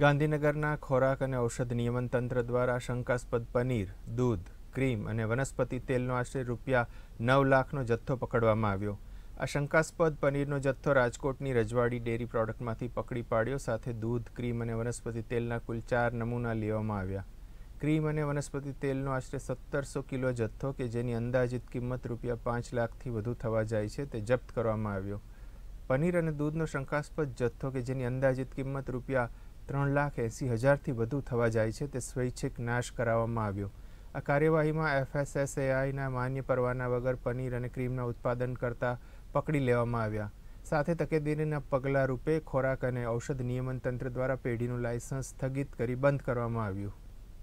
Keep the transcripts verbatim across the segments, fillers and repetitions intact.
ગાંધીનગરના ખોરાક અને ઔષધ નિયમન તંત્ર દ્વારા શંકાસ્પદ પનીર, દૂધ, ક્રીમ અને વનસ્પતિ તેલનો આશરે રૂપિયા નવ લાખનો જથ્થો પકડવામાં આવ્યો. આ શંકાસ્પદ પનીરનો જથ્થો રાજકોટની રજવાડી ડેરી પ્રોડક્ટમાંથી પકડી પાડ્યો. સાથે દૂધ, ક્રીમ અને વનસ્પતિ તેલના કુલ ચાર નમૂના લેવામાં આવ્યા. ક્રીમ અને વનસ્પતિ તેલનો આશરે સત્તરસો કિલો જથ્થો કે જેની અંદાજિત કિંમત રૂપિયા પાંચ લાખથી વધુ થવા જાય છે તે જપ્ત કરવામાં આવ્યો. પનીર અને દૂધનો શંકાસ્પદ જથ્થો કે જેની અંદાજિત કિંમત રૂપિયા ત્રણ લાખ એંસી હજારથી વધુ થવા જાય છે તે સ્વૈચ્છિક નાશ કરાવવામાં આવ્યો. આ કાર્યવાહીમાં એફએસએસએઆઈના માન્ય પરવાના વગર પનીર અને ક્રીમના ઉત્પાદન કરતા પકડી લેવામાં આવ્યા. સાથે તકેદારીના પગલાં રૂપે ખોરાક અને ઔષધ નિયમન તંત્ર દ્વારા પેઢીનું લાયસન્સ સ્થગિત કરી બંધ કરવામાં આવ્યું.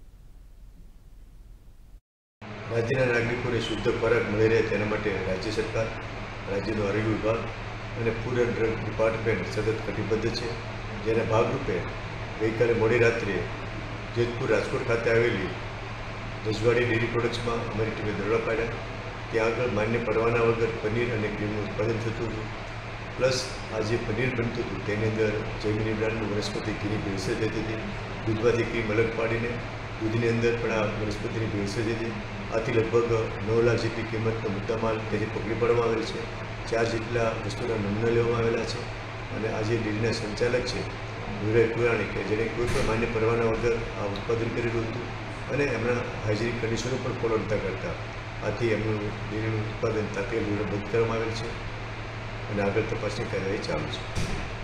રાજ્યના નાગરિકોને શુદ્ધ ખોરાક મળી રહે તેના માટે રાજ્ય સરકાર, રાજ્યનો આરોગ્ય વિભાગ અને ફૂડ એન્ડ ડ્રગ ડિપાર્ટમેન્ટ સતત કટિબદ્ધ છે. જેના ભાગરૂપે ગઈકાલે મોડી રાત્રે જેતપુર રાજકોટ ખાતે આવેલી રજવાડી ડેરી પ્રોડક્ટ્સમાં અમારી ટીમે દરોડા પાડ્યા. ત્યાં આગળ માન્ય પરવાના વગર પનીર અને ક્રીમનું ઉત્પાદન થતું હતું. પ્લસ આ જે પનીર બનતું હતું તેની અંદર જૈમિની બ્રાન્ડનું વનસ્પતિ ઘીની ભેળસેળ થતી હતી. દૂધમાંથી ક્રીમ અલગ પાડીને દૂધની અંદર પણ આ વનસ્પતિની ભેળસેળ થતી. આથી લગભગ નવ લાખ જેટલી કિંમતનો મુદ્દામાલ તેથી પકડી પાડવામાં આવેલ છે. ચાર જેટલા વસ્તુના નમૂના લેવામાં આવેલા છે. અને આજે ડેરીના સંચાલક છે વિવેક પુરાણી કે જેણે કોઈ પણ માન્ય પરવાના વગર આ ઉત્પાદન કરેલું હતું અને એમના હાઇજેનિક કન્ડિશનો પણ ફોલો નહોતા કરતા. આથી એમનું ડેરીનું ઉત્પાદન તાત્કાલિક બંધ કરવામાં આવેલ છે અને આગળ તપાસની કાર્યવાહી ચાલુ છે.